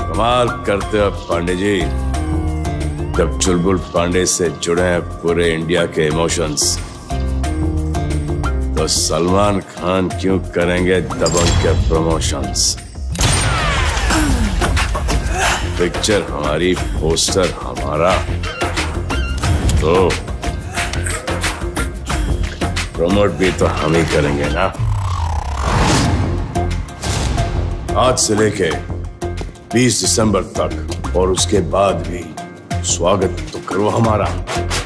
कमाल करते हो पांडे जी। जब चुलबुल पांडे से जुड़े हैं पूरे इंडिया के इमोशंस, तो सलमान खान क्यों करेंगे दबंग के प्रमोशंस? पिक्चर हमारी, पोस्टर हमारा, तो प्रमोट भी तो हम ही करेंगे ना। आज से लेके 20 दिसंबर तक और उसके बाद भी स्वागत तो करो हमारा।